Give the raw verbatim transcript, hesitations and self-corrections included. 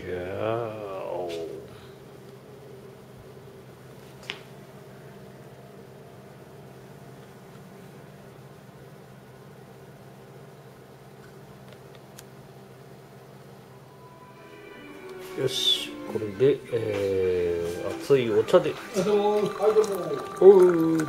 よし、これで、えー、熱いお茶で。 どうも、はいどうも。 おう。